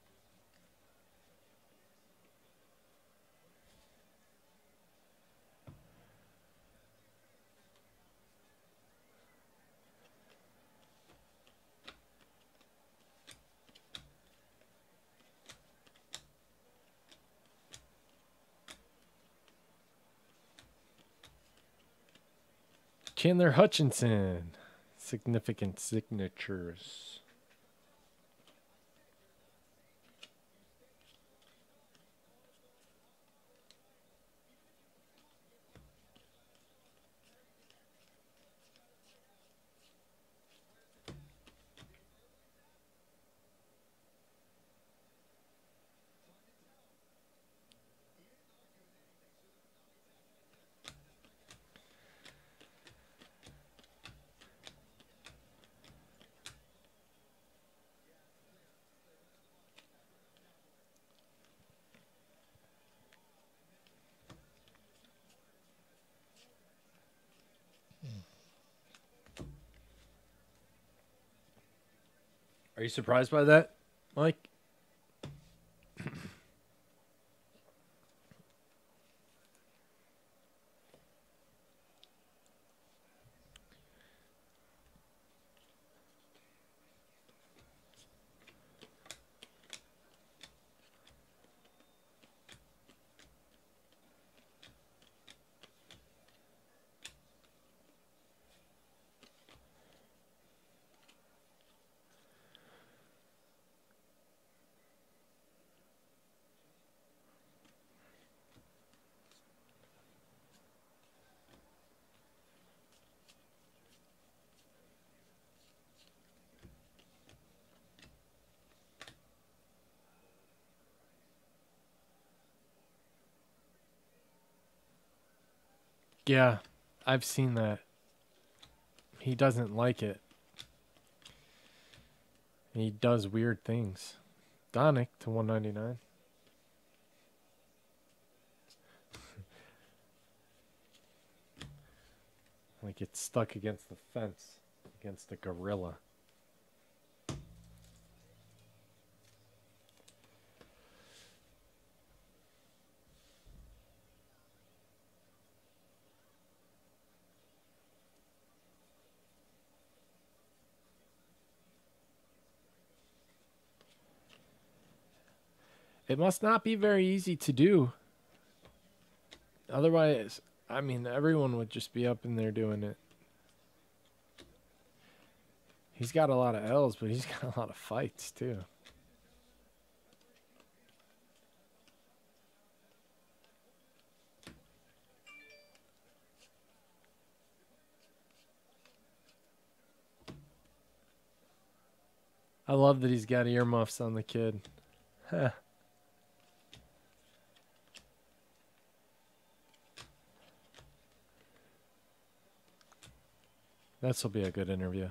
Chandler Hutchinson. Significant signatures. Are you surprised by that, Mike? Yeah, I've seen that. He doesn't like it. He does weird things. Donick to one ninety-nine. Like it's stuck against the fence, against the gorilla. It must not be very easy to do. Otherwise, I mean, everyone would just be up in there doing it. He's got a lot of L's, but he's got a lot of fights, too. I love that he's got earmuffs on the kid. Huh. This will be a good interview.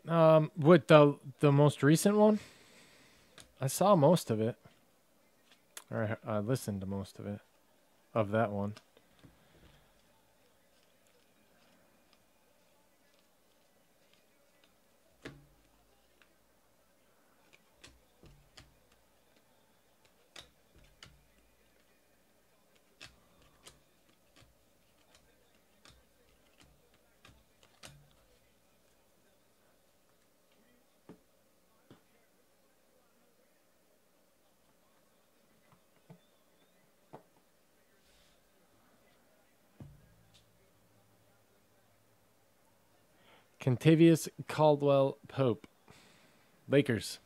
Um, with the the most recent one, I saw most of it, or I, I listened to most of it, of that one. Contavious Caldwell Pope, Lakers.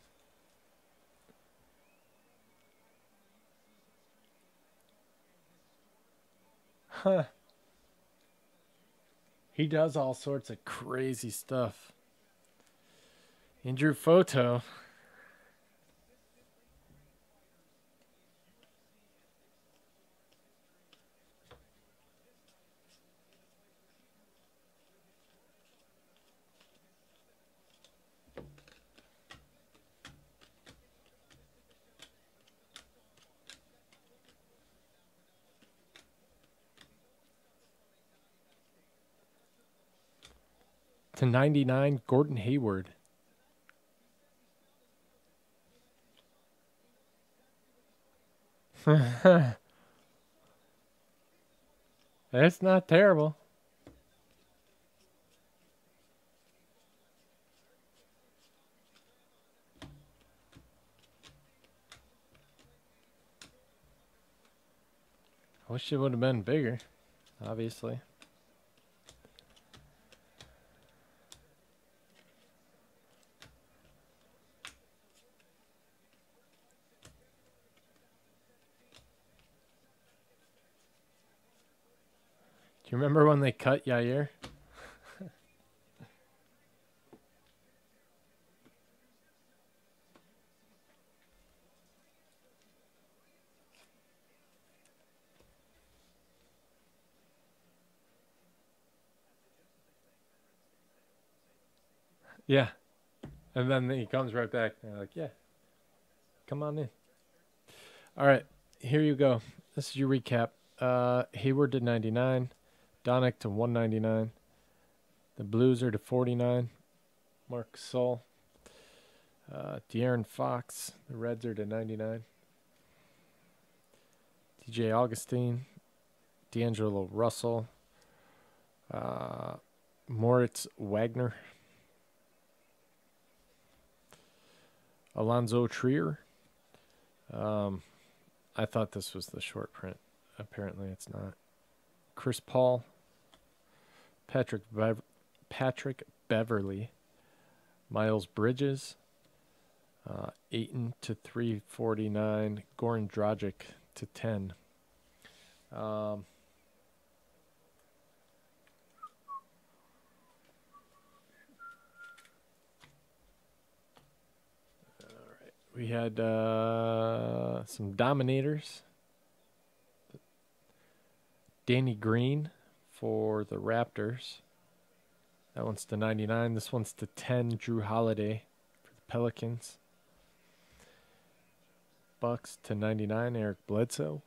Huh. He does all sorts of crazy stuff. Andrew Photo. To ninety-nine, Gordon Hayward. That's not terrible. I wish it would have been bigger, obviously. Do you remember when they cut Yair? Yeah. And then he comes right back. And they're like, yeah, come on in. All right, here you go. This is your recap. Uh, Hayward to ninety-nine. Donick to one ninety-nine. The Blues are to forty-nine. Mark Sol. Uh, De'Aaron Fox. The Reds are to ninety-nine. D J Augustine. D'Angelo Russell. Uh, Moritz Wagner. Alonzo Trier. Um, I thought this was the short print. Apparently it's not. Chris Paul. Patrick Bev- Patrick Beverly. Miles Bridges. Uh, Ayton to three forty-nine. Goran Dragic to ten. Um, We had uh, some Dominators. Danny Green for the Raptors. That one's to ninety-nine. This one's to ten. Drew Holiday for the Pelicans. Bucks to ninety-nine. Eric Bledsoe.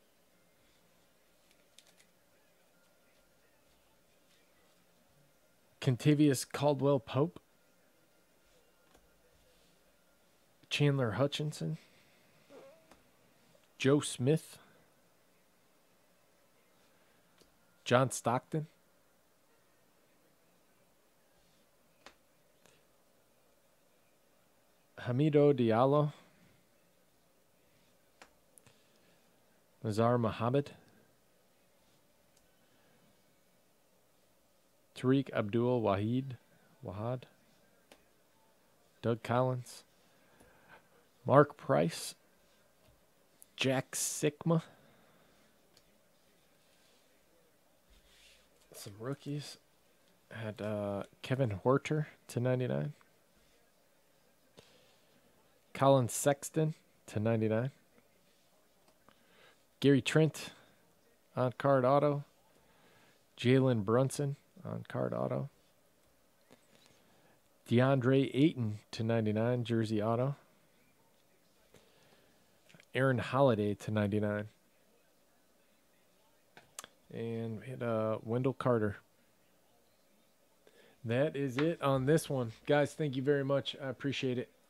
Contavious Caldwell Pope. Chandler Hutchinson. Joe Smith. John Stockton. Hamido Diallo. Nazar Muhammad. Tariq Abdul Wahid. Wahad. Doug Collins. Mark Price. Jack Sikma. Some rookies. Had uh, Kevin Horter to ninety-nine. Colin Sexton to ninety-nine. Gary Trent on card auto. Jalen Brunson on card auto. DeAndre Ayton to ninety-nine, jersey auto. Aaron Holiday to ninety-nine. And we had uh, Wendell Carter. That is it on this one. Guys, thank you very much. I appreciate it.